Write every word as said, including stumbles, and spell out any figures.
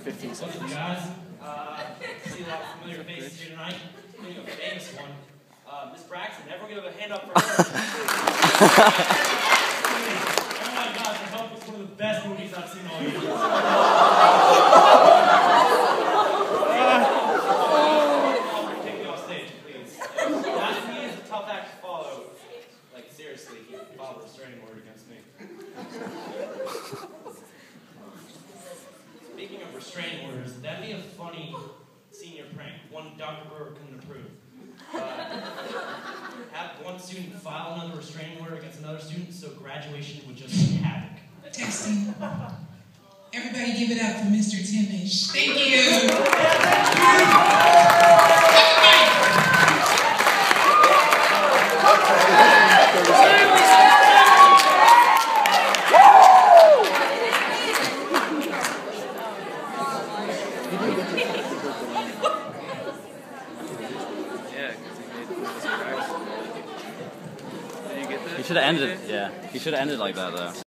fifteen seconds. What's up, guys? Uh, see a lot of familiar faces here tonight. Including a famous one, uh, Miss Braxton. Everyone give a hand up for her. Oh my gosh, I hope it's one of the best movies I've seen all year. Take me off stage, please. That to me is a tough act to follow. Like, seriously, he filed a restraining order against me. Speaking of restraining orders, that'd be a funny senior prank, one Doctor Brewer couldn't approve. Uh, have one student file another restraining order against another student so graduation would just be havoc. Texting. Everybody give it up for Mister Thimmesch. Thank you. He should have ended it. Yeah, he should have ended like that though.